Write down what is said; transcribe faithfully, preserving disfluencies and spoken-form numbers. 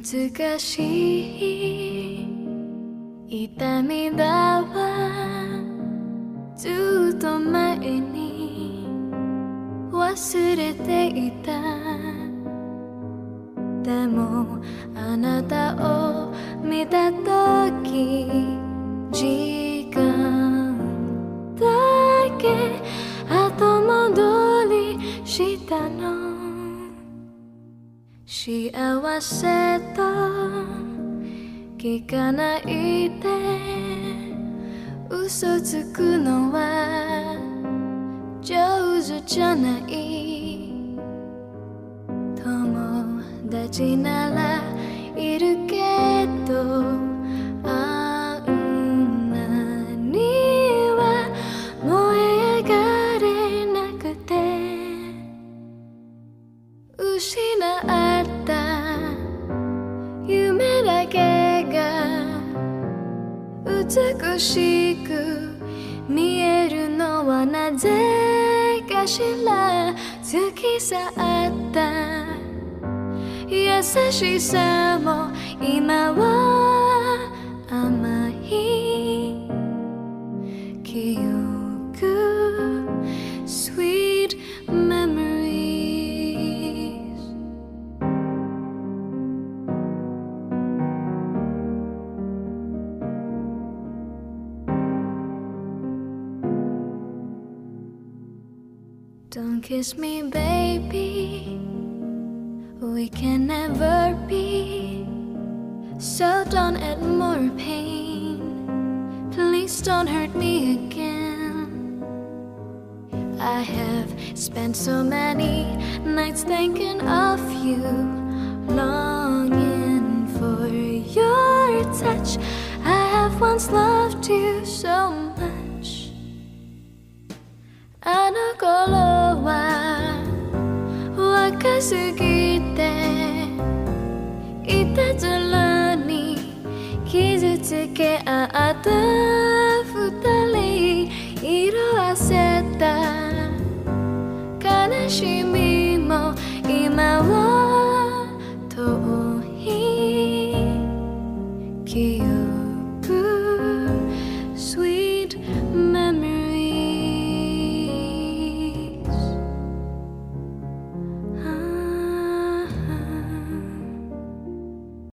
難しい痛みだわずっと前に忘れていたでもあなたを見たとき時間だけ後戻りしたの幸せと聞かないで嘘つくのは上手じゃない友達ならいるけどあんなには燃え上がれなくて失った夢だけが美しく見えるのはなぜかしら突き去った優しさも今は甘い記憶 Sweet memories Don't kiss me, baby. We can never be. So don't add more pain. Please don't hurt me again. I have spent so many nights thinking of you, longing for your touch. I have once loved you so much. あの頃は若すぎていたずらに傷つけ合った二人色あせた悲しみも今は